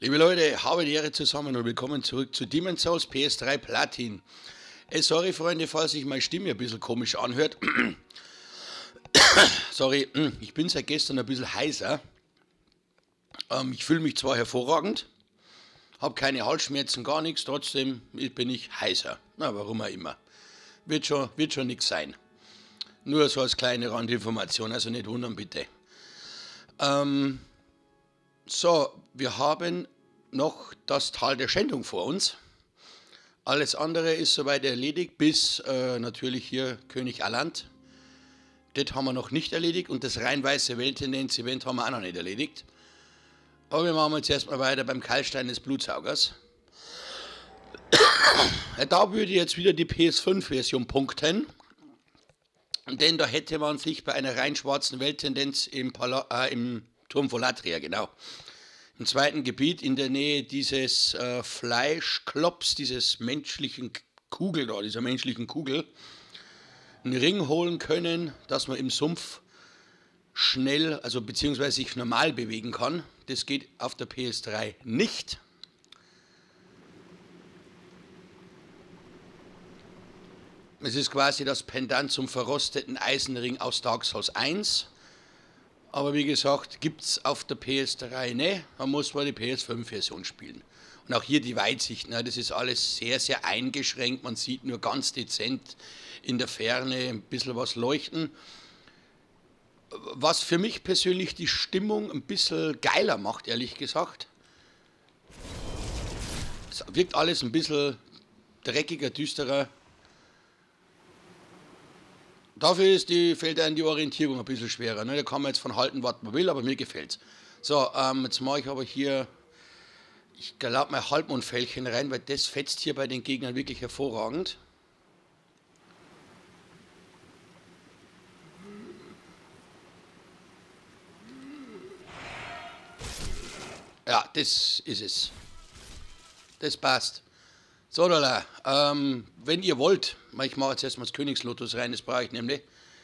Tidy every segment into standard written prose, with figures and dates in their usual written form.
Liebe Leute, habe die Ehre zusammen und willkommen zurück zu Demon's Souls PS3 Platin. Sorry Freunde, falls sich meine Stimme ein bisschen komisch anhört. Sorry, ich bin seit gestern ein bisschen heiser. Ich fühle mich zwar hervorragend, habe keine Halsschmerzen, gar nichts, trotzdem bin ich heiser. Na, warum auch immer. Wird schon nichts sein. Nur so als kleine Randinformation, also nicht wundern bitte. So, wir haben noch das Tal der Schändung vor uns. Alles andere ist soweit erledigt, bis natürlich hier König Aland. Das haben wir noch nicht erledigt und das rein weiße Welttendenz-Event haben wir auch noch nicht erledigt. Aber wir machen jetzt erstmal weiter beim Keilstein des Blutsaugers. Da würde jetzt wieder die PS5-Version punkten. Denn da hätte man sich bei einer rein schwarzen Welttendenz im Turm von Latria, genau, im zweiten Gebiet in der Nähe dieses Fleischklops, dieses menschlichen Kugel da, dieser menschlichen Kugel, einen Ring holen können, dass man im Sumpf schnell, also beziehungsweise sich normal bewegen kann. Das geht auf der PS3 nicht. Es ist quasi das Pendant zum verrosteten Eisenring aus Dark Souls 1. Aber wie gesagt, gibt es auf der PS3 nicht. Man muss mal die PS5-Version spielen. Und auch hier die Weitsicht, ne, das ist alles sehr, sehr eingeschränkt. Man sieht nur ganz dezent in der Ferne ein bisschen was leuchten. Was für mich persönlich die Stimmung ein bisschen geiler macht, ehrlich gesagt. Es wirkt alles ein bisschen dreckiger, düsterer. Dafür fällt einem die Orientierung ein bisschen schwerer. Ne? Da kann man jetzt von halten, was man will, aber mir gefällt's. So, jetzt mache ich aber hier, ich glaube, mein Halbmondfällchen rein, weil das fetzt hier bei den Gegnern wirklich hervorragend. Ja, das ist es. Das passt. So, lala. Wenn ihr wollt, ich mache jetzt erstmal das Königslotus rein, das brauche ich nämlich,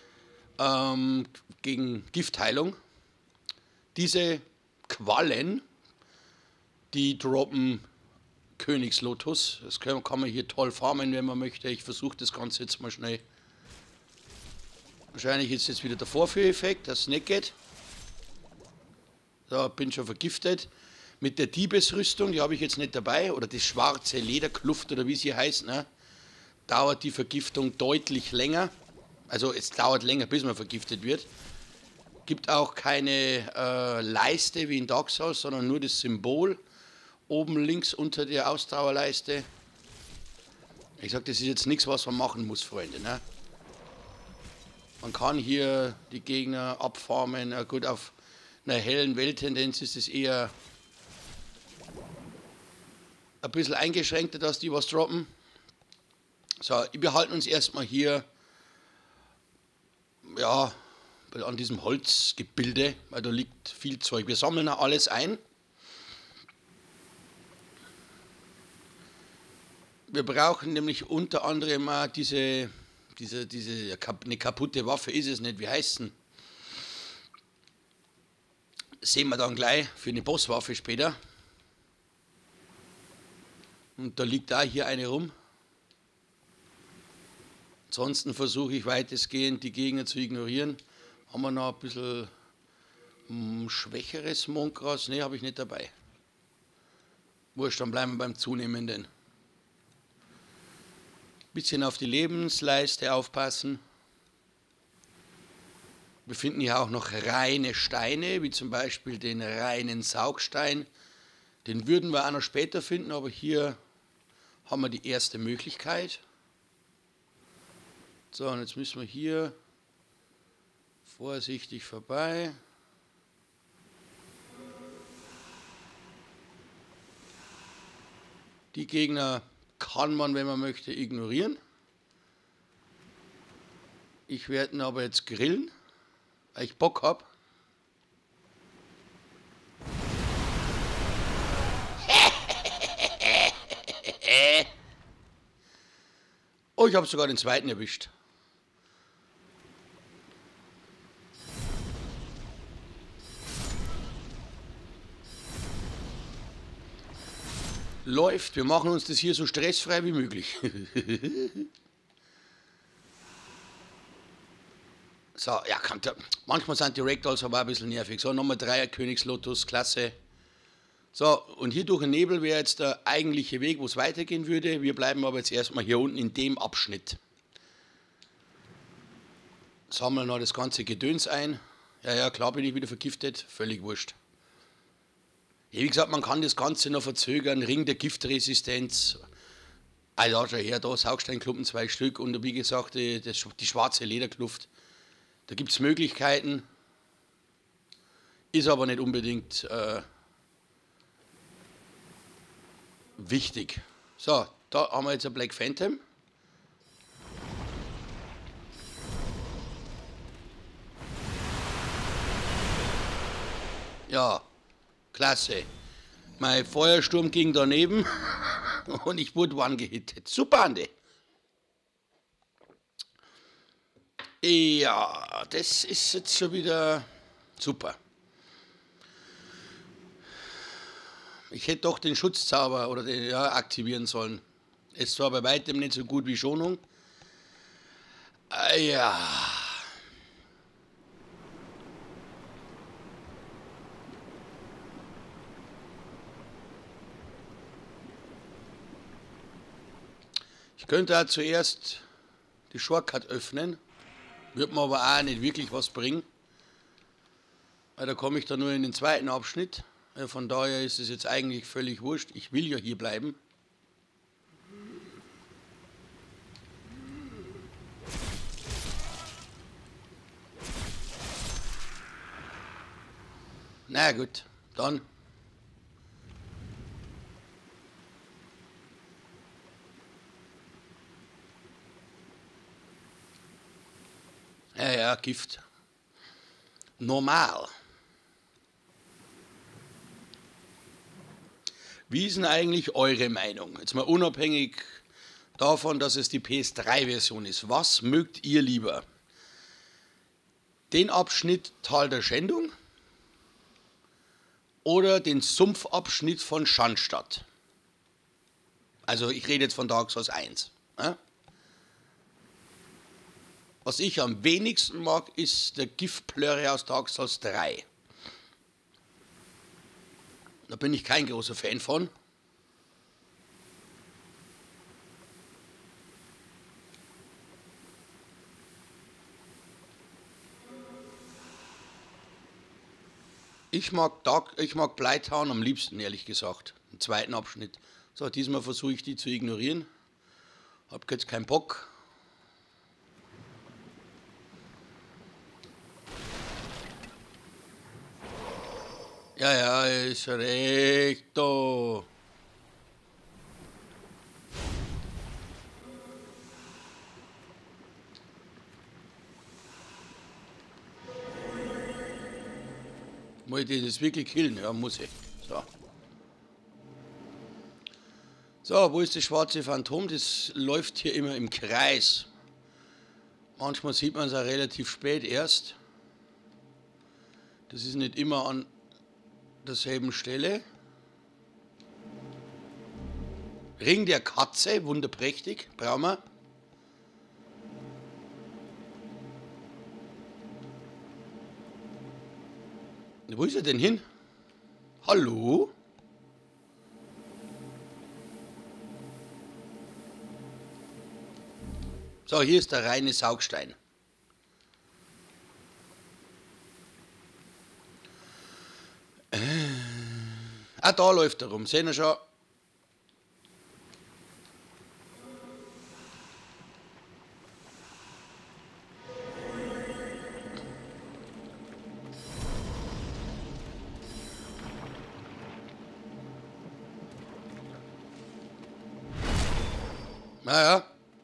gegen Giftheilung. Diese Quallen, die droppen Königslotus. Das kann man hier toll farmen, wenn man möchte. Ich versuche das Ganze jetzt mal schnell. Wahrscheinlich ist jetzt wieder der Vorführeffekt, dass es nicht geht. So, bin schon vergiftet. Mit der Diebesrüstung, die habe ich jetzt nicht dabei, oder die schwarze Lederkluft oder wie sie heißt, ne, dauert die Vergiftung deutlich länger. Also es dauert länger, bis man vergiftet wird. Gibt auch keine Leiste wie in Dark Souls, sondern nur das Symbol oben links unter der Ausdauerleiste. Ich sage, das ist jetzt nichts, was man machen muss, Freunde. Ne? Man kann hier die Gegner abfarmen. Gut, auf einer hellen Welttendenz ist es eher ein bisschen eingeschränkter, dass die was droppen. So, wir halten uns erstmal hier, ja, an diesem Holzgebilde, weil da liegt viel Zeug. Wir sammeln auch alles ein. Wir brauchen nämlich unter anderem auch eine kaputte Waffe ist es nicht, wie heißt denn? Sehen wir dann gleich für eine Bosswaffe später. Und da liegt auch hier eine rum. Ansonsten versuche ich weitestgehend die Gegner zu ignorieren. Haben wir noch ein bisschen schwächeres Mondgras? Ne, habe ich nicht dabei. Wurscht, dann bleiben wir beim Zunehmenden. Bisschen auf die Lebensleiste aufpassen. Wir finden hier auch noch reine Steine, wie zum Beispiel den reinen Saugstein. Den würden wir auch noch später finden, aber hier haben wir die erste Möglichkeit. So, und jetzt müssen wir hier vorsichtig vorbei. Die Gegner kann man, wenn man möchte, ignorieren. Ich werde ihn aber jetzt grillen, weil ich Bock habe. Oh, ich habe sogar den zweiten erwischt. Läuft. Wir machen uns das hier so stressfrei wie möglich. So, ja, manchmal sind die Ragdolls aber auch ein bisschen nervig. So, nochmal 3er Königslotus, klasse. So, und hier durch den Nebel wäre jetzt der eigentliche Weg, wo es weitergehen würde. Wir bleiben aber jetzt erstmal hier unten in dem Abschnitt. Sammeln noch das ganze Gedöns ein. Ja, klar bin ich wieder vergiftet. Völlig wurscht. Ja, wie gesagt, man kann das Ganze noch verzögern. Ring der Giftresistenz. Also schau her, da Saugsteinklumpen 2 Stück. Und wie gesagt, die schwarze Lederkluft. Da gibt es Möglichkeiten. Ist aber nicht unbedingt wichtig. So, da haben wir jetzt ein Black Phantom. Ja, klasse. Mein Feuersturm ging daneben und ich wurde one-gehittet. Super, Andi. Ja, das ist jetzt schon wieder super. Ich hätte doch den Schutzzauber oder aktivieren sollen. Ist zwar bei weitem nicht so gut wie Schonung. Ja. Ich könnte auch zuerst die Shortcut öffnen. Wird mir aber auch nicht wirklich was bringen. Weil da komme ich dann nur in den zweiten Abschnitt. Von daher ist es jetzt eigentlich völlig wurscht. Ich will ja hier bleiben. Na gut, dann. Ja, Gift. Normal. Wie ist denn eigentlich eure Meinung? Jetzt mal unabhängig davon, dass es die PS3-Version ist. Was mögt ihr lieber? Den Abschnitt Tal der Schändung oder den Sumpfabschnitt von Schandstadt? Also ich rede jetzt von Dark Souls 1. Ja? Was ich am wenigsten mag, ist der Giftplörre aus Dark Souls 3. Da bin ich kein großer Fan von. Ich mag Blighttown am liebsten, ehrlich gesagt. Im zweiten Abschnitt. So, diesmal versuche ich die zu ignorieren. Hab jetzt keinen Bock. Ja, ist recht da. Muss ich den jetzt wirklich killen? Ja, muss ich. So. So, wo ist das schwarze Phantom? Das läuft hier immer im Kreis. Manchmal sieht man es auch relativ spät erst. Das ist nicht immer an derselben Stelle. Ring der Katze, wunderprächtig, brauchen wir. Wo ist er denn hin? Hallo? So, hier ist der reine Saugstein. Da läuft er rum, sehen wir schon. Naja.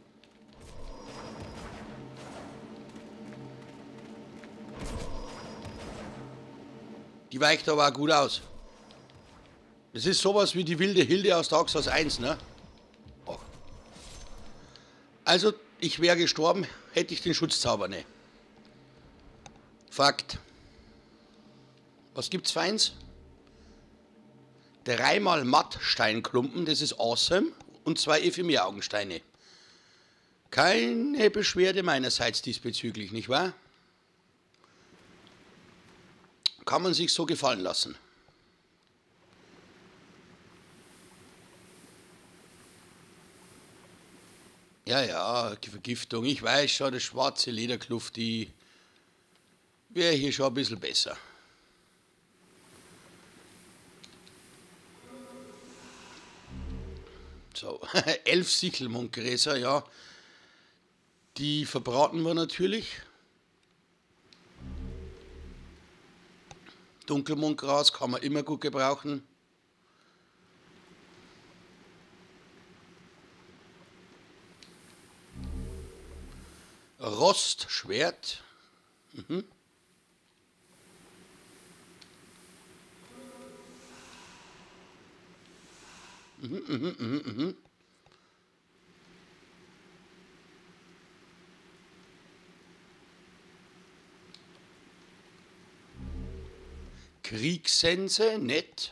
Die weicht aber auch gut aus. Das ist sowas wie die wilde Hilde aus Dark Souls 1, ne? Oh. Also, ich wäre gestorben, hätte ich den Schutzzauber nicht. Fakt. Was gibt's Feins? Dreimal Mattsteinklumpen, das ist awesome. Und 2 Ephemeraugensteine. Keine Beschwerde meinerseits diesbezüglich, nicht wahr? Kann man sich so gefallen lassen. Ja, ja, Vergiftung. Ich weiß schon, das schwarze Lederkluft, die wäre hier schon ein bisschen besser. So, 11 Sichelmundgräser, ja. Die verbraten wir natürlich. Dunkelmundgras kann man immer gut gebrauchen. Rostschwert. Mhm. Kriegssense, nett.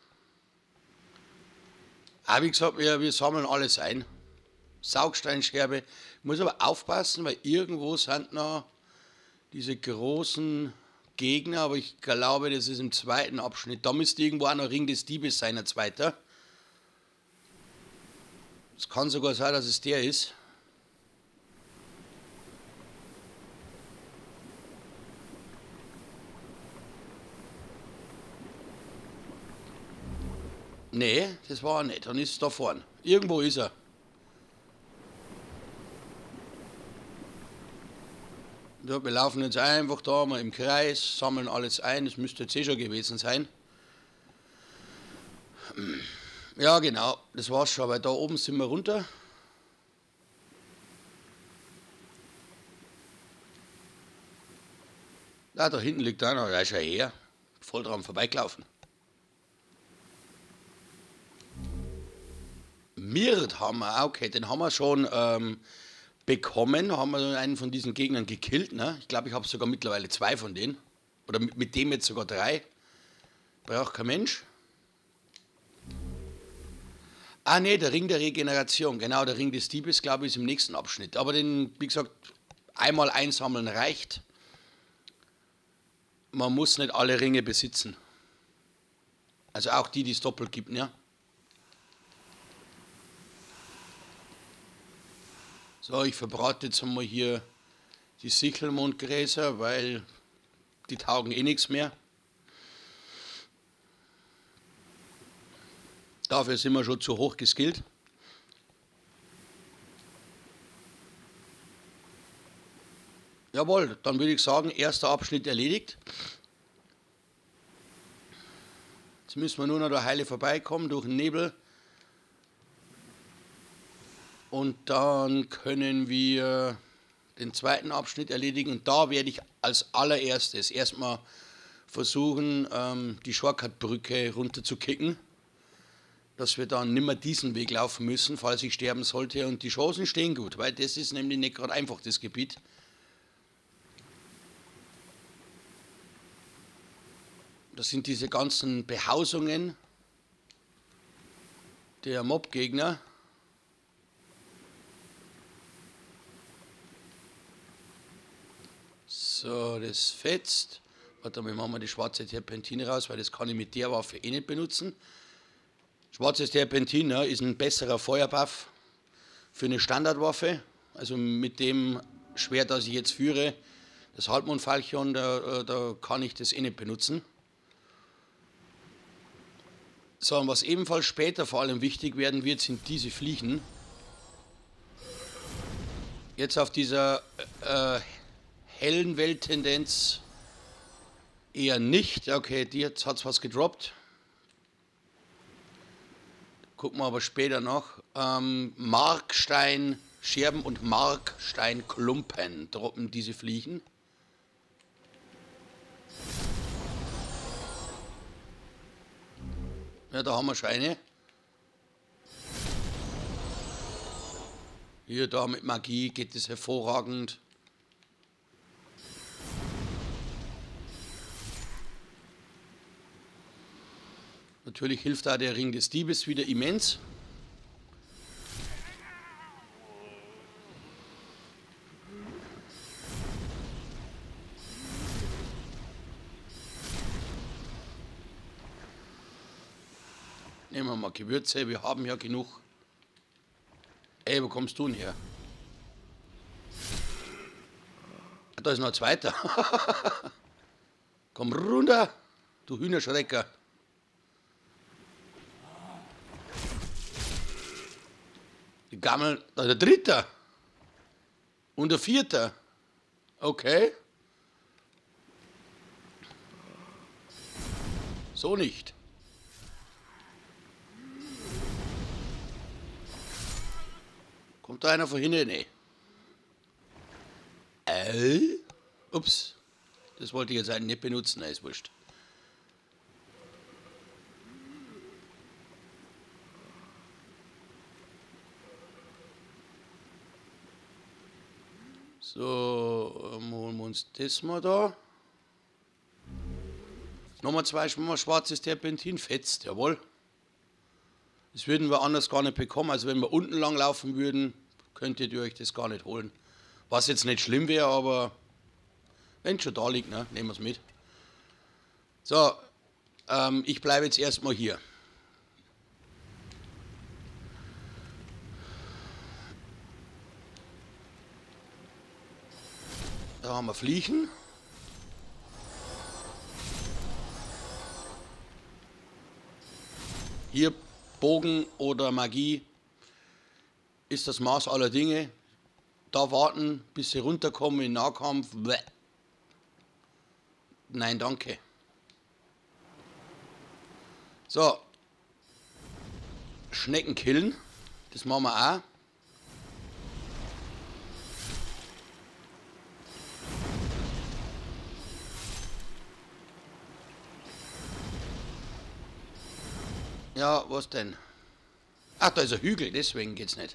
Aber wie gesagt, wir sammeln alles ein. Saugsteinscherbe. Ich muss aber aufpassen, weil irgendwo sind noch diese großen Gegner, aber ich glaube, das ist im zweiten Abschnitt. Da müsste irgendwo auch noch Ring des Diebes sein, ein zweiter. Es kann sogar sein, dass es der ist. Nee, das war er nicht. Dann ist es da vorne. Irgendwo ist er. Ja, wir laufen jetzt einfach da mal im Kreis, sammeln alles ein. Das müsste jetzt eh schon gewesen sein. Ja, genau. Das war's schon, weil da oben sind wir runter. Ah, da hinten liegt einer. Da ist er her. Voll dran vorbeigelaufen. Mirt haben wir, okay, den haben wir schon bekommen, haben wir einen von diesen Gegnern gekillt. Ne? Ich glaube, ich habe sogar mittlerweile 2 von denen. Oder mit dem jetzt sogar 3. Braucht kein Mensch. Ah ne, der Ring der Regeneration, genau, der Ring des Diebes, glaube ich, ist im nächsten Abschnitt. Aber den, wie gesagt, einmal einsammeln reicht. Man muss nicht alle Ringe besitzen. Also auch die, die es doppelt gibt, ja. So, ich verbrate jetzt einmal hier die Sichelmundgräser, weil die taugen eh nichts mehr. Dafür sind wir schon zu hoch geskillt. Jawohl, dann würde ich sagen, erster Abschnitt erledigt. Jetzt müssen wir nur noch der Heile vorbeikommen durch den Nebel. Und dann können wir den zweiten Abschnitt erledigen. Und da werde ich als allererstes erstmal versuchen, die Shortcut-Brücke runter zu kicken. Dass wir dann nicht mehr diesen Weg laufen müssen, falls ich sterben sollte. Und die Chancen stehen gut, weil das ist nämlich nicht gerade einfach, das Gebiet. Das sind diese ganzen Behausungen der Mob-Gegner. So, das fetzt. Warte mal, machen wir die schwarze Terpentine raus, weil das kann ich mit der Waffe eh nicht benutzen. Schwarzes Terpentin ist ein besserer Feuerbuff für eine Standardwaffe. Also mit dem Schwert, das ich jetzt führe, das Halbmondfalchion, da kann ich das eh nicht benutzen. So, und was ebenfalls später vor allem wichtig werden wird, sind diese Fliegen. Jetzt auf dieser hellen Welttendenz eher nicht. Okay, jetzt hat es was gedroppt. Gucken wir aber später noch. Marksteinscherben und Marksteinklumpen droppen diese Fliegen. Ja, da haben wir Scheine. Hier, da mit Magie geht es hervorragend. Natürlich hilft da der Ring des Diebes wieder immens. Nehmen wir mal Gewürze, wir haben ja genug. Ey, wo kommst du denn her? Da ist noch ein zweiter. Komm runter, du Hühnerschrecker. Die Gammel, da ist der dritte. Und der vierte. Okay. So nicht. Kommt da einer von hinten? Nee. Ups. Das wollte ich jetzt eigentlich nicht benutzen. Nein, ist wurscht. So, holen wir uns das mal da. Nochmal zwei schwarzes Terpentin, fetzt, jawohl. Das würden wir anders gar nicht bekommen. Also wenn wir unten lang laufen würden, könntet ihr euch das gar nicht holen. Was jetzt nicht schlimm wäre, aber wenn es schon da liegt, ne, nehmen wir es mit. So, ich bleibe jetzt erstmal hier. Da haben wir Fliechen. Hier Bogen oder Magie ist das Maß aller Dinge. Da warten, bis sie runterkommen in Nahkampf. Bäh. Nein, danke. So. Schnecken killen. Das machen wir auch. Ja, was denn? Ach, da ist ein Hügel, deswegen geht's nicht.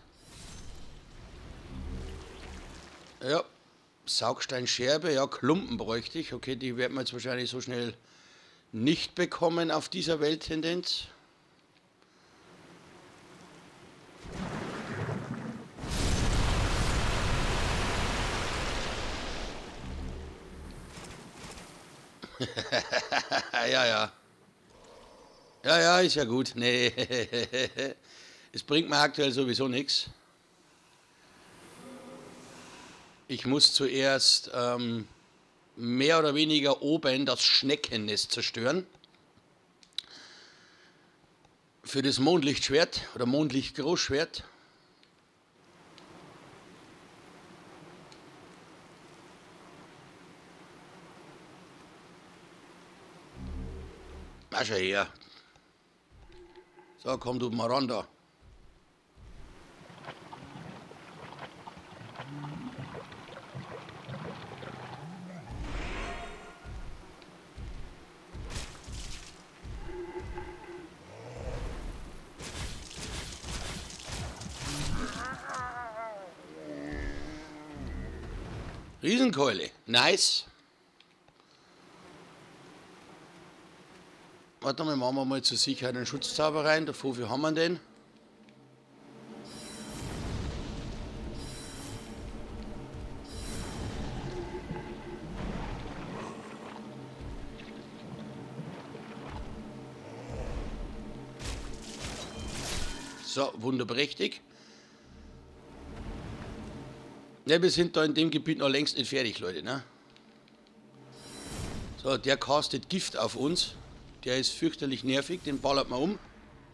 Ja, Saugsteinscherbe, ja, Klumpen bräuchte ich. Okay, die werden wir jetzt wahrscheinlich so schnell nicht bekommen auf dieser Welttendenz. Ja, ja. Ja, ja, ist ja gut. Nee, es bringt mir aktuell sowieso nichts. Ich muss zuerst mehr oder weniger oben das Schneckennest zerstören. Für das Mondlichtschwert oder Mondlichtgroßschwert. Mach schon her. So, komm du mal ran da. Riesenkeule, nice. Warte mal, machen wir mal zur Sicherheit einen Schutzzauber rein. Wofür haben wir den? So, wunderprächtig. Ne, wir sind da in dem Gebiet noch längst nicht fertig, Leute, ne? So, der castet Gift auf uns. Der ist fürchterlich nervig, den ballert man um.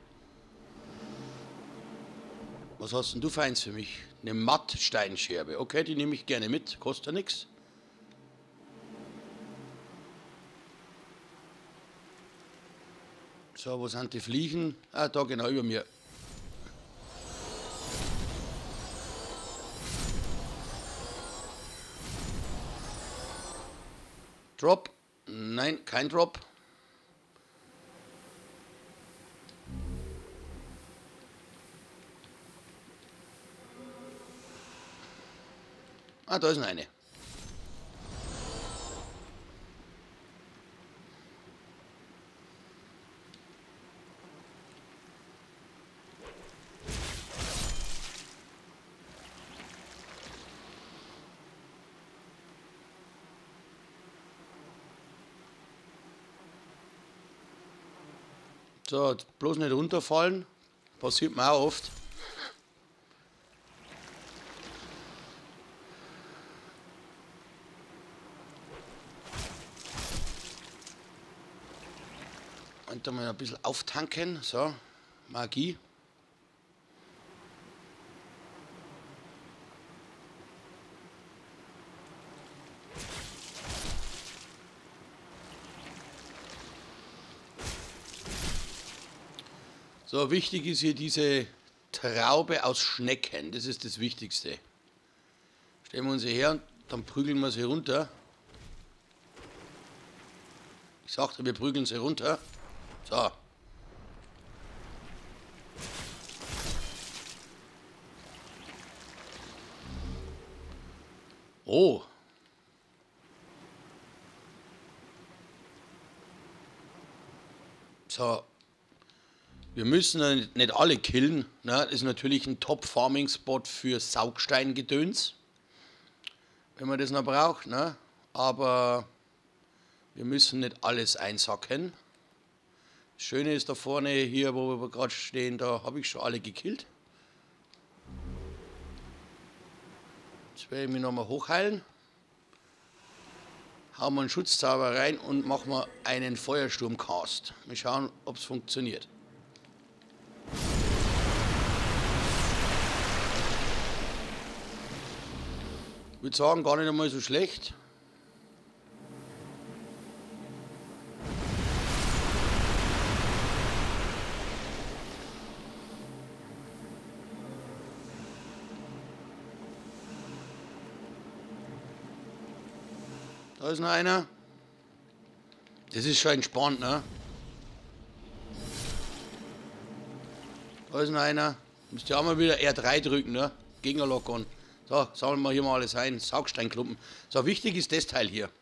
Was hast denn du für eins für mich? Eine Mattsteinscherbe. Okay, die nehme ich gerne mit, kostet ja nichts. So, wo sind die Fliegen? Ah, da genau über mir. Drop? Nein, kein Drop. Ah, da ist noch eine. So, bloß nicht runterfallen. Passiert mir auch oft. Und dann mal ein bisschen auftanken. So, Magie. So, wichtig ist hier diese Traube aus Schnecken. Das ist das Wichtigste. Stellen wir uns hier her und dann prügeln wir sie runter. Ich sagte, wir prügeln sie runter. So. Oh. So. Wir müssen ja nicht alle killen. Ne? Das ist natürlich ein Top-Farming-Spot für Saugsteingedöns, wenn man das noch braucht. Ne? Aber wir müssen nicht alles einsacken. Das Schöne ist da vorne, hier wo wir gerade stehen, da habe ich schon alle gekillt. Jetzt werde ich mich nochmal hochheilen. Hauen wir einen Schutzzauber rein und machen wir einen Feuersturmcast. Wir schauen, ob es funktioniert. Ich würde sagen, gar nicht einmal so schlecht. Da ist noch einer. Das ist schon entspannt, ne? Da ist noch einer. Müsst ihr auch mal wieder R3 drücken, ne? Gegner lockern. So, sammeln wir hier mal alles ein. Saugsteinklumpen. So, wichtig ist das Teil hier.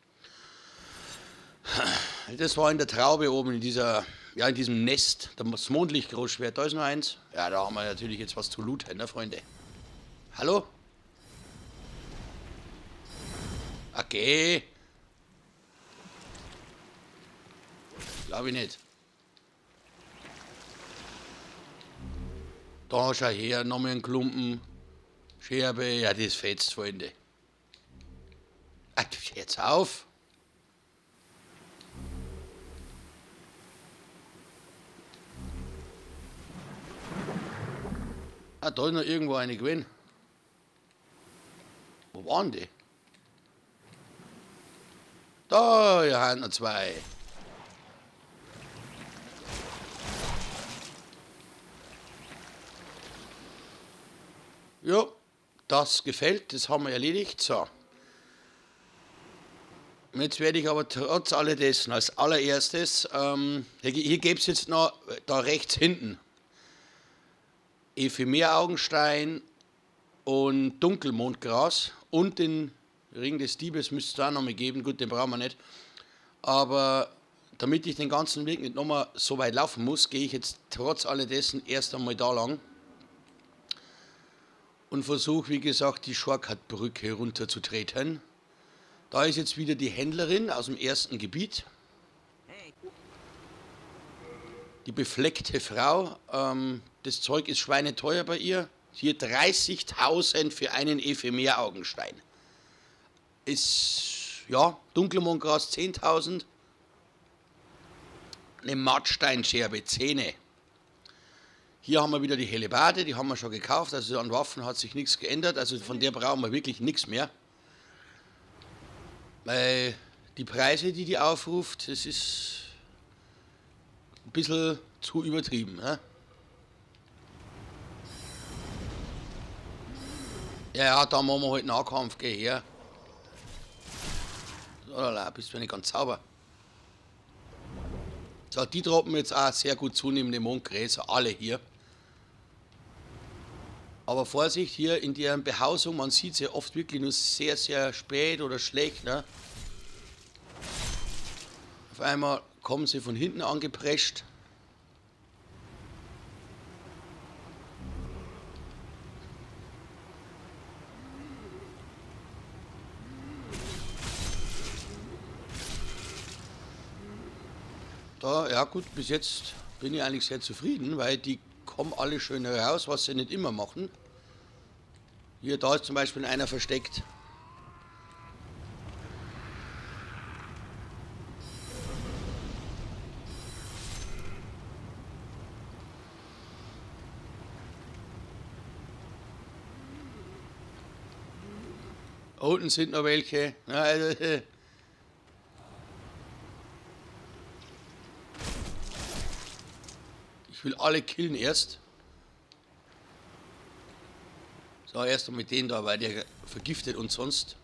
Das war in der Traube oben, in dieser, ja, in diesem Nest. Das Mondlicht-Großschwert. Da ist noch eins. Ja, da haben wir natürlich jetzt was zu looten, ne, Freunde? Hallo? Okay. Glaube ich nicht. Da schau her, nochmal einen Klumpen. Scherbe, ja, das fetzt, Freunde. Ach, jetzt auf. Ah, da ist noch irgendwo eine gewesen. Wo waren die? Da, hier haben noch zwei. Ja, das gefällt, das haben wir erledigt. So. Jetzt werde ich aber trotz alledessen als allererstes, hier gäbe es jetzt noch, da rechts hinten, Ephemeraugenstein und Dunkelmondgras und den Ring des Diebes müsste es auch noch mal geben. Gut, den brauchen wir nicht. Aber damit ich den ganzen Weg nicht nochmal so weit laufen muss, gehe ich jetzt trotz alledessen erst einmal da lang und versuche, wie gesagt, die Shortcut-Brücke runterzutreten. Da ist jetzt wieder die Händlerin aus dem ersten Gebiet. Die befleckte Frau. Das Zeug ist schweineteuer bei ihr. Hier 30.000 für einen Ephemeraugenstein. Ist, ja, Dunkelmondgras 10.000. Eine Mattsteinscherbe, 10. Hier haben wir wieder die Hellebarde, die haben wir schon gekauft, also an Waffen hat sich nichts geändert, also von der brauchen wir wirklich nichts mehr. Weil die Preise, die aufruft, das ist ein bisschen zu übertrieben. Ne? Ja, da machen wir halt Nahkampf, geh her. So, bist du nicht ganz sauber. So, die droppen jetzt auch sehr gut zunehmende Mondgräser, alle hier. Aber Vorsicht, hier in deren Behausung, man sieht sie oft wirklich nur sehr, sehr spät oder schlecht. Ne? Auf einmal kommen sie von hinten angeprescht. Da, ja gut, bis jetzt bin ich eigentlich sehr zufrieden, weil die kommen alle schön raus, was sie nicht immer machen. Hier, da ist zum Beispiel einer versteckt. Unten sind noch welche. Ja, also, ich will alle killen erst. So, erst mal mit denen da, weil der vergiftet uns sonst.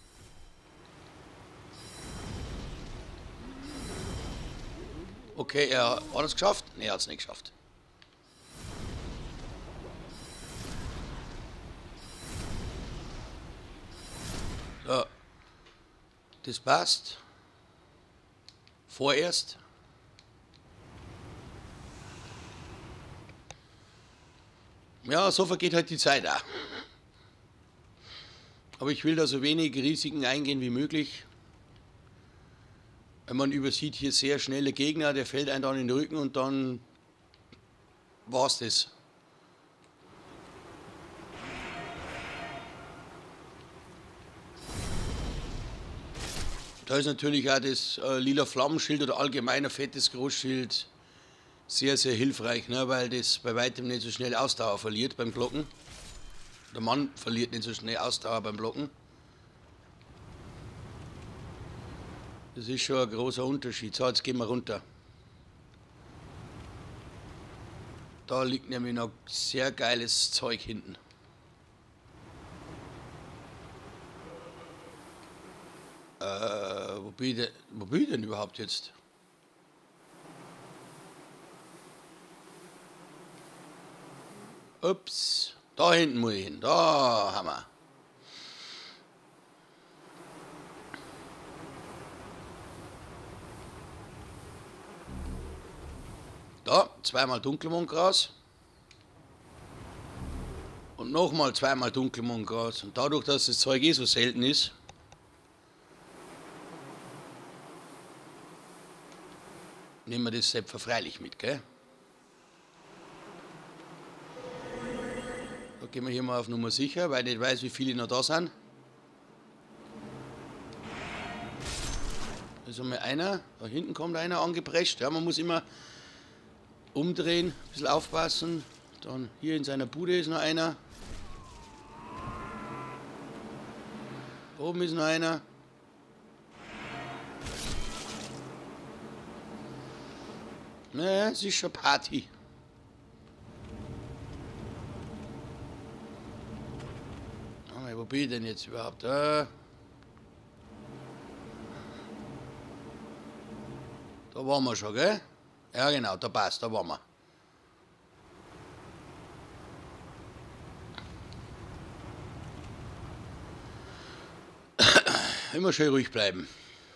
Okay, er hat es geschafft? Ne, er hat es nicht geschafft. So, das passt. Vorerst. Ja, so vergeht halt die Zeit auch. Aber ich will da so wenig Risiken eingehen wie möglich. Wenn man übersieht hier sehr schnelle Gegner, der fällt einem dann in den Rücken und dann war's das. Da ist natürlich auch das lila Flammenschild oder allgemeiner fettes Großschild sehr, sehr hilfreich, ne, weil das bei weitem nicht so schnell Ausdauer verliert beim Blocken. Der Mann verliert nicht so schnell Ausdauer beim Blocken. Das ist schon ein großer Unterschied. So, jetzt gehen wir runter. Da liegt nämlich noch sehr geiles Zeug hinten. Wo bin ich denn überhaupt jetzt? Ups, da hinten muss ich hin. Da haben wir. Da, zweimal Dunkelmondgras. Und nochmal zweimal Dunkelmondgras. Und dadurch, dass das Zeug eh so selten ist, nehmen wir das Sepfer freilich mit, gell? Da gehen wir hier mal auf Nummer sicher, weil ich nicht weiß, wie viele noch da sind. Da ist einmal einer, da hinten kommt einer angeprescht. Ja, man muss immer umdrehen, ein bisschen aufpassen. Dann hier in seiner Bude ist noch einer. Oben ist noch einer. Naja, es ist schon Party. Wo bin ich denn jetzt überhaupt? Da waren wir schon, gell? Ja genau, da passt, da waren wir. Immer schön ruhig bleiben.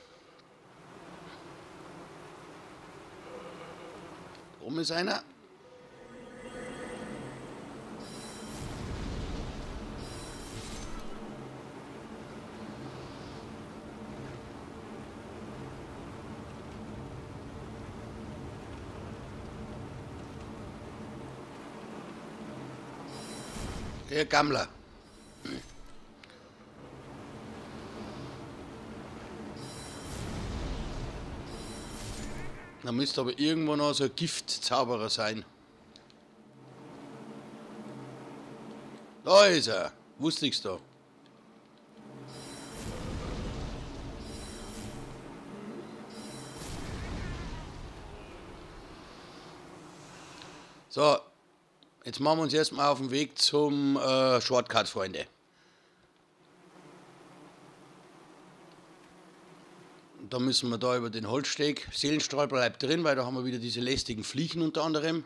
Da oben ist einer. Der Gammler. Da müsste aber irgendwo noch so ein Giftzauberer sein. Da ist er. Wusste ich's da. So, jetzt machen wir uns erstmal auf den Weg zum Shortcut, Freunde. Da müssen wir da über den Holzsteg. Seelenstrahl bleibt drin, weil da haben wir wieder diese lästigen Fliegen unter anderem.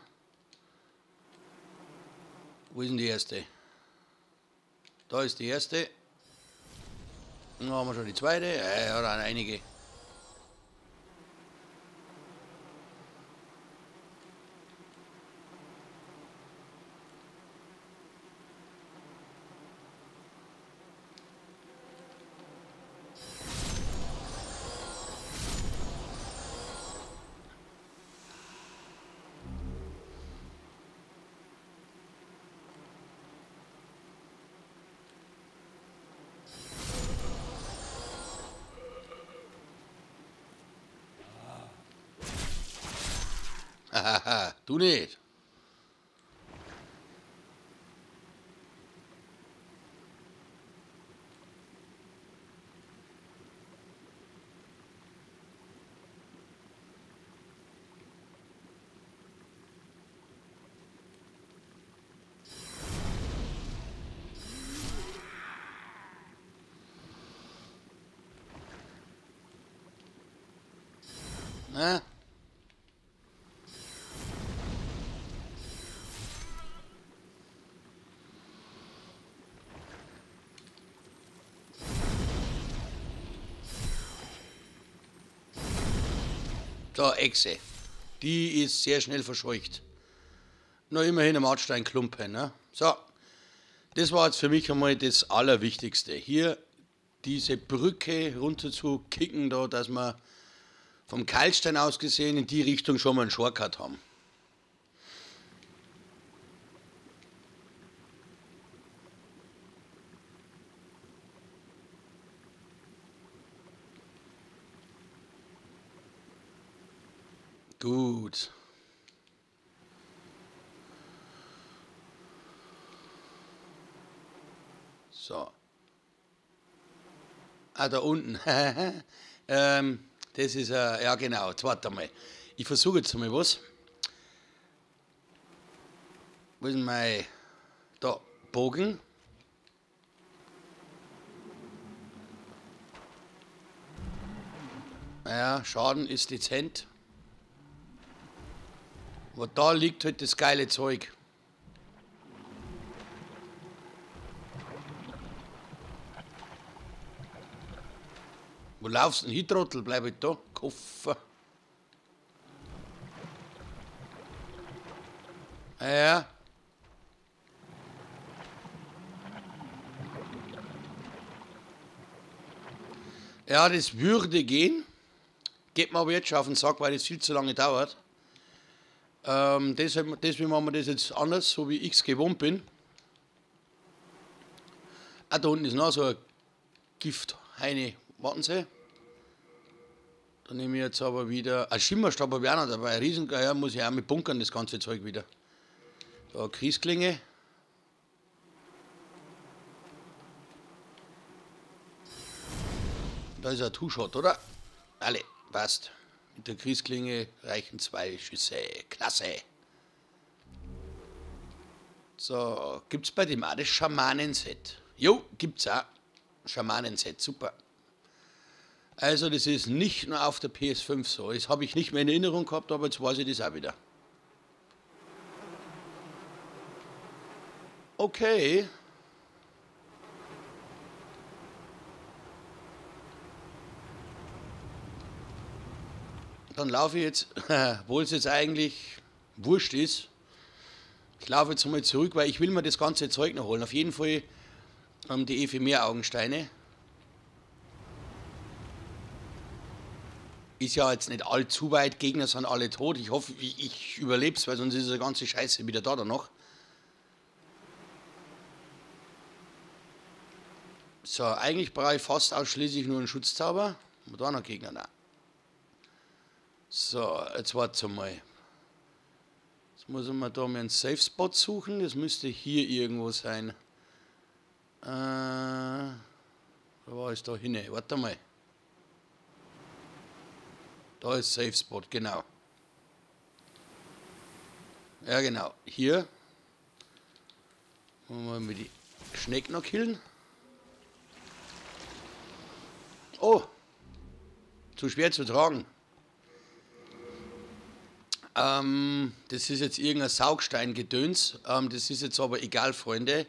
Wo ist denn die erste? Da ist die erste. Dann haben wir schon die zweite. Ja, da einige. Hahaha, du nicht. Na? So, Echse. Die ist sehr schnell verscheucht. Noch immerhin ein Matsteinklumpen. Ne? So, das war jetzt für mich einmal das Allerwichtigste. Hier diese Brücke runter zu kicken, da, dass wir vom Keilstein aus gesehen in die Richtung schon mal einen Shortcut haben. Gut. So. Ah, da unten. Das ist, ja genau, jetzt warte mal. Ich versuche jetzt mal was. Wo ist denn mein, da, Bogen? Ja, Schaden ist dezent. Aber da liegt halt das geile Zeug. Wo laufst du denn hin, Trottel? Bleib halt da. Koffer. Ja. Ja, das würde gehen. Geht mir aber jetzt schon auf den Sack, weil das viel zu lange dauert. Deswegen machen wir das jetzt anders, so wie ich es gewohnt bin. Ah, da unten ist noch so ein Gifthaine. Warten Sie. Da nehme ich jetzt aber wieder. Ein Schimmerstab habe ich auch noch dabei. Ein Riesengeier muss ich auch mit bunkern, das ganze Zeug wieder. Da eine Kriesklinge. Da ist ein Two-Shot, oder? Alle, passt. Mit der Kriesklinge reichen 2 Schüsse. Klasse. So, gibt's bei dem auch das Schamanen-Set? Jo, gibt's auch. Schamanen-Set, super. Also das ist nicht nur auf der PS5 so. Das habe ich nicht mehr in Erinnerung gehabt, aber jetzt weiß ich das auch wieder. Okay. Dann laufe ich jetzt, obwohl es jetzt eigentlich wurscht ist, ich laufe jetzt mal zurück, weil ich will mir das ganze Zeug noch holen. Auf jeden Fall die Ephemer-Augensteine. Ist ja jetzt nicht allzu weit, Gegner sind alle tot. Ich hoffe, ich überlebe es, weil sonst ist die ganze Scheiße wieder da noch. So, eigentlich brauche ich fast ausschließlich nur einen Schutzzauber. Und da noch Gegner, nein. So, jetzt warte mal. Jetzt muss ich mir da mal einen Safe Spot suchen. Das müsste hier irgendwo sein. Wo war es da hinne? Warte mal. Da ist Safe Spot, genau. Ja, genau. Hier. Wollen wir die Schnecken noch killen. Oh. Zu schwer zu tragen. Das ist jetzt irgendein Saugstein-Gedöns. Das ist jetzt aber egal, Freunde.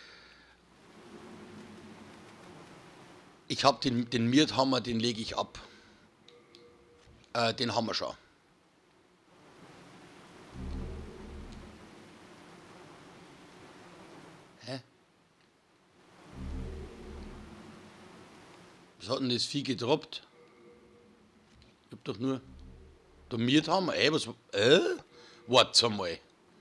Ich habe den Mirthammer, den lege ich ab. Den haben wir schon. Hä? Was hat denn das Vieh gedroppt? Ich hab doch nur... Der Mirthammer, was... Warte mal.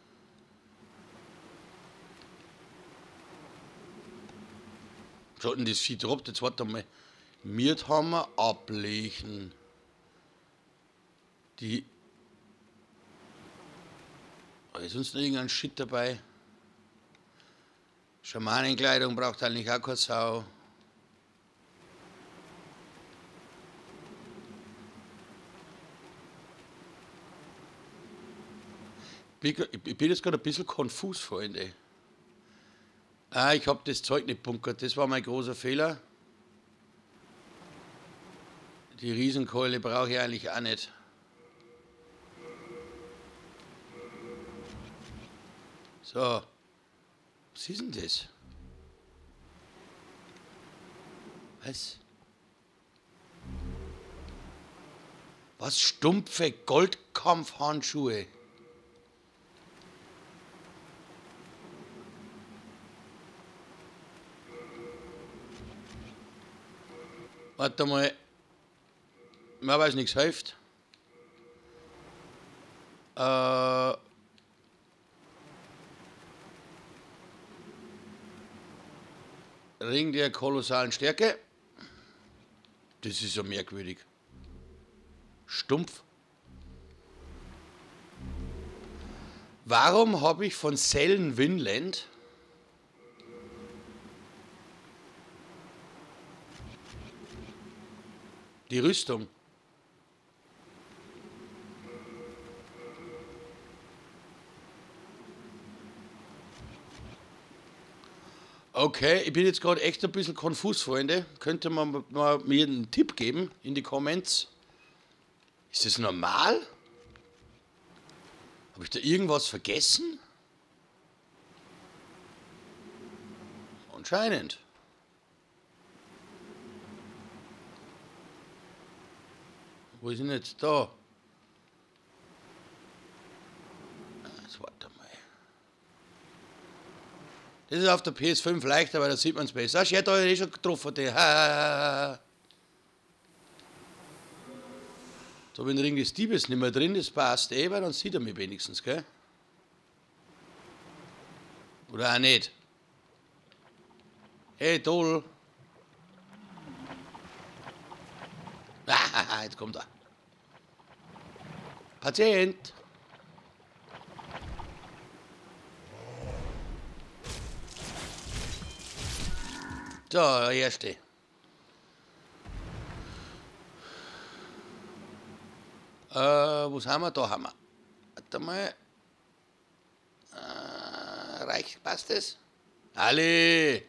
Was hat denn das Vieh gedroppt? Jetzt warte mal. Mirthammer ablegen. Die... Ist sonst noch irgendein Shit dabei? Schamanenkleidung braucht eigentlich auch keine Sau. Ich bin jetzt gerade ein bisschen konfus, Freunde. Ah, ich habe das Zeug nicht bunkert. Das war mein großer Fehler. Die Riesenkeule brauche ich eigentlich auch nicht. So. Was ist denn das? Was? Was stumpfe Goldkampfhandschuhe? Warte mal. Mir weiß nichts hilft. Ring der kolossalen Stärke. Das ist so merkwürdig. Stumpf. Warum habe ich von Sellen Vinland die Rüstung? Okay, ich bin jetzt gerade echt ein bisschen konfus, Freunde. Könnte man mal mir einen Tipp geben in die Comments? Ist das normal? Habe ich da irgendwas vergessen? Anscheinend. Wo ist denn jetzt da? Jetzt warte mal. Das ist auf der PS5 leichter, weil da sieht man es besser. Ich hätte euch schon getroffen. So, wenn Ring des Diebes nicht mehr drin ist, passt eh, weil dann sieht er mich wenigstens, gell? Oder auch nicht. Hey, toll. Jetzt kommt er. Patient. So, der erste. Was haben wir? Da haben wir. Warte mal. Reicht, passt das? Alle!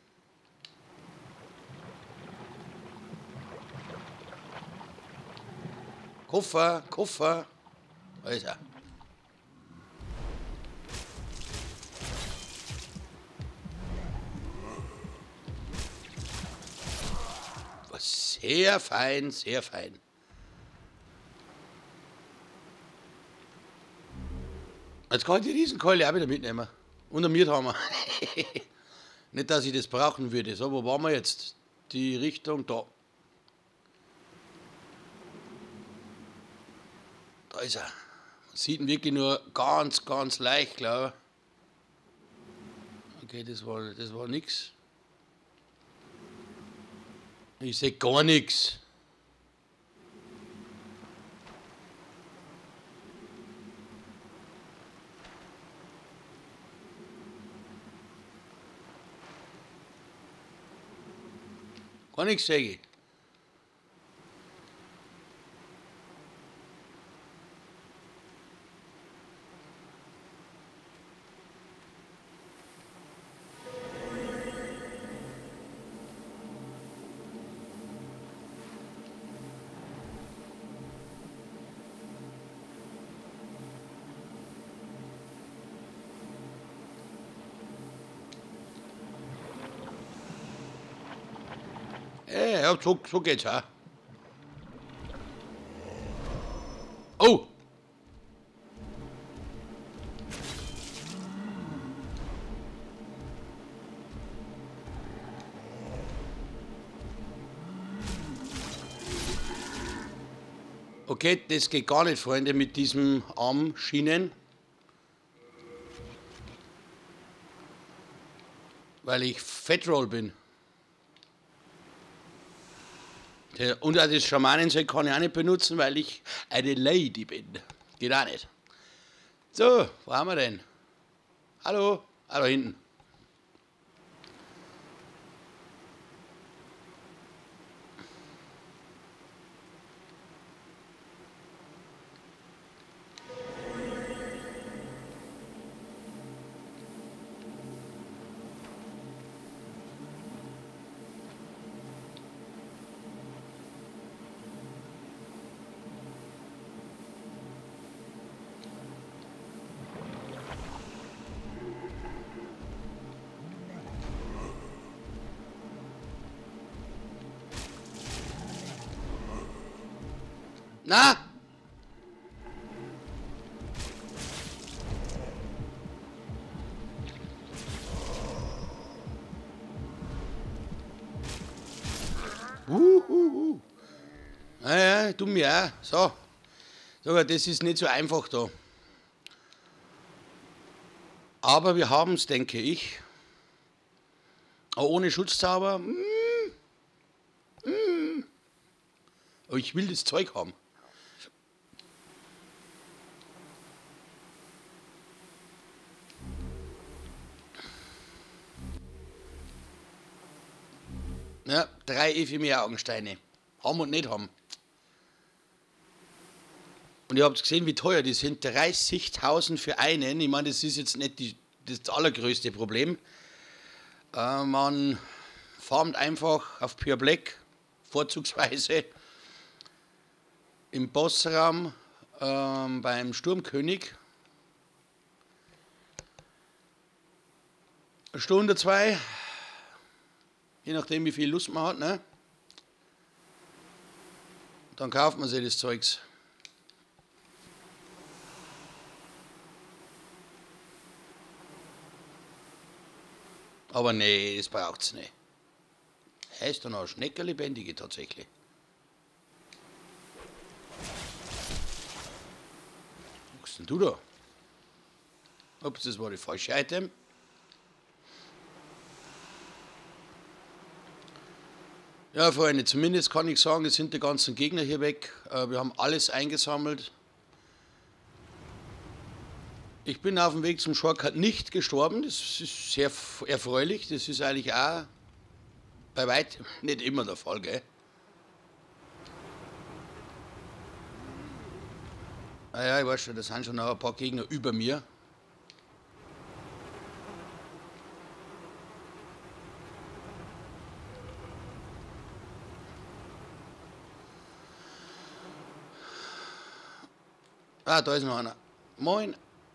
Koffer, Koffer. Da ist er. Sehr fein, sehr fein. Jetzt kann ich die Riesenkeule auch wieder mitnehmen. Und einen Miethammer. Nicht, dass ich das brauchen würde. So, wo waren wir jetzt? Die Richtung da. Da ist er. Man sieht ihn wirklich nur ganz, ganz leicht, glaube ich. Okay, das war nix. Ich sehe gar nichts. Gar nichts sehe ich. Ja, so geht's auch. Oh! Okay, das geht gar nicht, Freunde, mit diesem Armschienen. Weil ich Fetroll bin. Und auch das Schamanenseil kann ich auch nicht benutzen, weil ich eine Lady bin. Geht auch nicht. So, wo haben wir denn? Hallo? Ah, da hinten. Na? Naja, du mir auch. So. Sogar das ist nicht so einfach da. Aber wir haben es, denke ich. Aber ohne Schutzzauber. Aber ich will das Zeug haben. Ja, 3 Ephemer-Augensteine. Haben und nicht haben. Und ihr habt gesehen, wie teuer die sind. 30.000 für einen. Ich meine, das ist jetzt nicht das allergrößte Problem. Man farmt einfach auf Pure Black, vorzugsweise im Bossraum beim Sturmkönig. Eine Stunde, 2. Je nachdem, wie viel Lust man hat, ne? Dann kauft man sich das Zeugs. Aber nee, das braucht's nicht. Heißt dann auch Schnecke lebendige tatsächlich. Was machst denn du da? Ups, das war die falsche Item. Ja, Freunde, zumindest kann ich sagen, es sind die ganzen Gegner hier weg. Wir haben alles eingesammelt. Ich bin auf dem Weg zum Shortcut nicht gestorben. Das ist sehr erfreulich. Das ist eigentlich auch bei weitem nicht immer der Fall, gell? Naja, ich weiß schon, da sind schon noch ein paar Gegner über mir. Ah, da ist noch einer. Moin.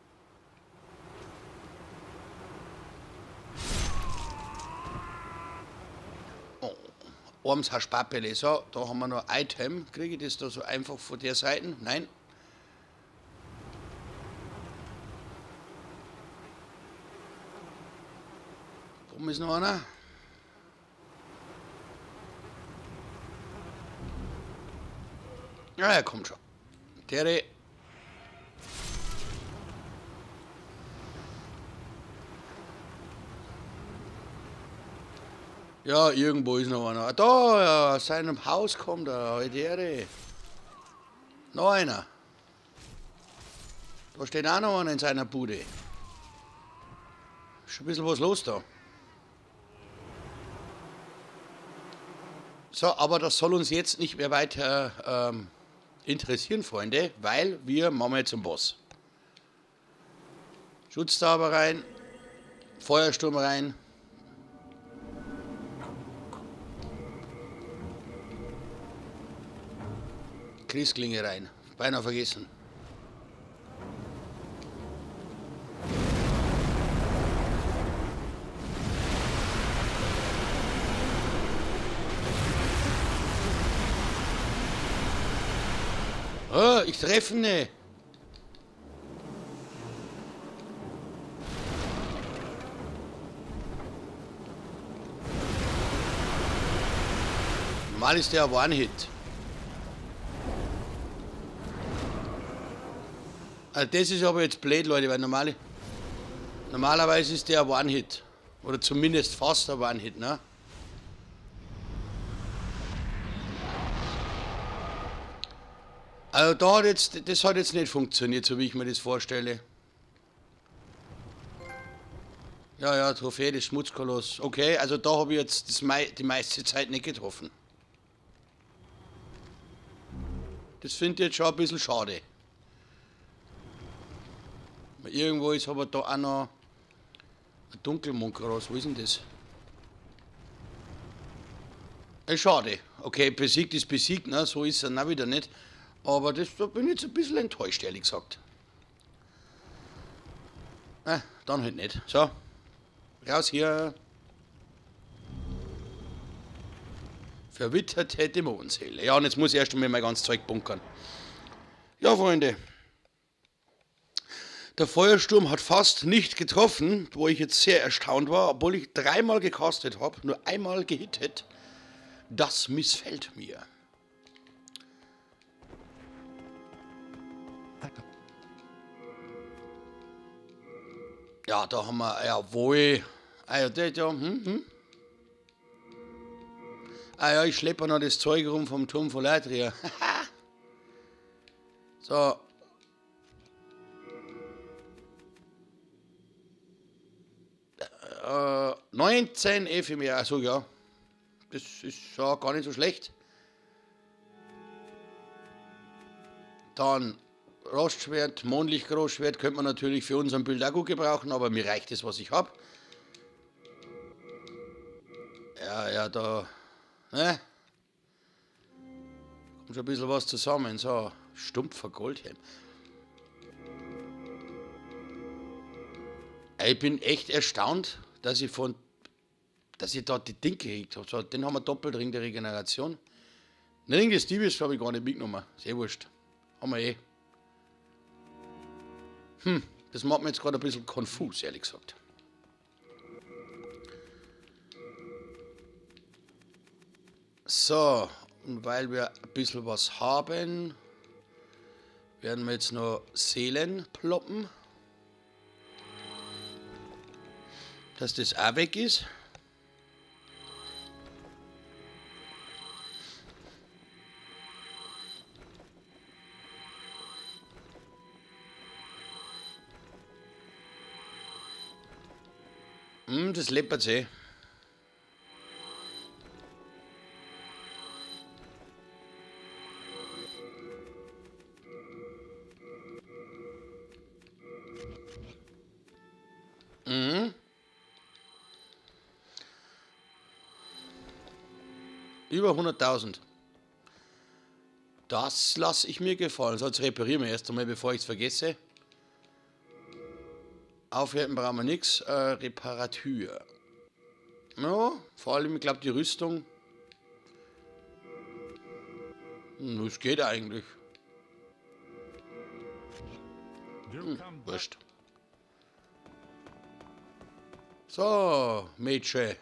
Oh, Orms Haschpappele. So, da haben wir noch ein Item. Kriege ich das da so einfach von der Seite? Nein. Oben ist noch einer. Ja, er kommt schon. Der. Ja, irgendwo ist noch einer. Da, ja, aus seinem Haus kommt er. Der. Noch einer. Da steht auch noch einer in seiner Bude. Ist schon ein bisschen was los da. So, aber das soll uns jetzt nicht mehr weiter interessieren, Freunde, weil wir machen jetzt zum Boss. Schutzzauber rein, Feuersturm rein. Kriegsklinge rein. Beinahe vergessen. Oh, ich treffe ne. Normal ist der ein One-Hit. Also das ist aber jetzt blöd, Leute, weil normalerweise ist der ein One-Hit. Oder zumindest fast ein One-Hit, ne? Also das hat jetzt nicht funktioniert, so wie ich mir das vorstelle. Ja, ja, Trophäe des Schmutzkoloss. Okay, also da habe ich jetzt die meiste Zeit nicht getroffen. Das finde ich jetzt schon ein bisschen schade. Weil irgendwo ist aber da auch noch ein Dunkelmondgras. Wo ist denn das? Schade. Okay, besiegt ist besiegt, ne? So ist es dann auch wieder nicht. Aber da bin ich jetzt ein bisschen enttäuscht, ehrlich gesagt. Dann halt nicht. So, raus hier. Verwitterte Dämonenseele. Ja, und jetzt muss ich erst einmal mein ganzes Zeug bunkern. Ja, Freunde. Der Feuersturm hat fast nicht getroffen, wo ich jetzt sehr erstaunt war, obwohl ich 3-mal gecastet habe, nur einmal gehittet. Das missfällt mir. Ja, da haben wir, jawohl. Ah ja, das ja, Ah ja, ich schleppe noch das Zeug rum vom Turm von Leitria. So. Äh, 19 Ephemer, also ja. Das ist ja gar nicht so schlecht. Dann Rostschwert, Mondlicht-Großschwert könnte man natürlich für unseren Bild auch gut gebrauchen, aber mir reicht das, was ich habe. Ja, da. Ne? Kommt schon ein bisschen was zusammen. So, stumpfer Goldhelm. Ich bin echt erstaunt, dass ich da die Dinge gekriegt habe. So, den haben wir doppelt Ring der Regeneration. Den Ring des Diebes habe ich gar nicht mitgenommen. Sehr wurscht. Haben wir eh. Das macht mir jetzt gerade ein bisschen konfus, ehrlich gesagt. So, und weil wir ein bisschen was haben, werden wir jetzt noch Seelen ploppen. Dass das auch weg ist. Das läppert sich. Über 100.000. Das lasse ich mir gefallen. So, jetzt reparieren wir erst einmal, bevor ich es vergesse. Aufwerten brauchen wir nichts. Reparatur. Ja, vor allem, ich glaube, die Rüstung. Das geht eigentlich. Wurscht. So, Mädchen.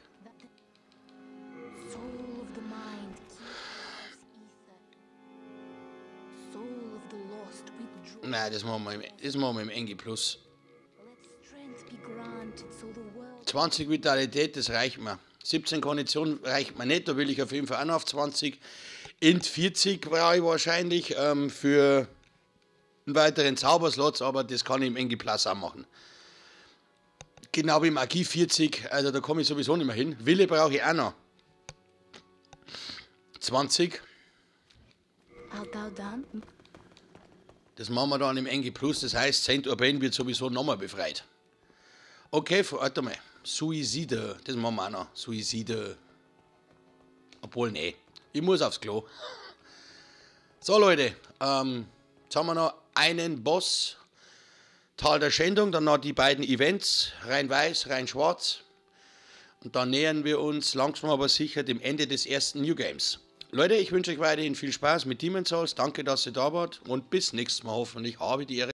Nein, das machen wir im Engi Plus. 20 Vitalität, das reicht mir. 17 Kondition reicht mir nicht, da will ich auf jeden Fall auch noch auf 20. Int 40 brauche ich wahrscheinlich für einen weiteren Zauberslots, aber das kann ich im Engi Plus auch machen. Genau wie Magie 40, also da komme ich sowieso nicht mehr hin. Wille brauche ich auch noch. 20. Das machen wir dann im Engi Plus, das heißt, Saint Urbain wird sowieso nochmal befreit. Okay, warte mal. Suizide, das machen wir auch noch. Suizide. Obwohl, nee. Ich muss aufs Klo. So, Leute. Jetzt haben wir noch einen Boss. Tal der Schändung, dann noch die beiden Events. Rein weiß, rein schwarz. Und dann nähern wir uns langsam aber sicher dem Ende des ersten New Games. Leute, ich wünsche euch weiterhin viel Spaß mit Demon's Souls. Danke, dass ihr da wart. Und bis nächstes Mal hoffentlich habe die Ehre.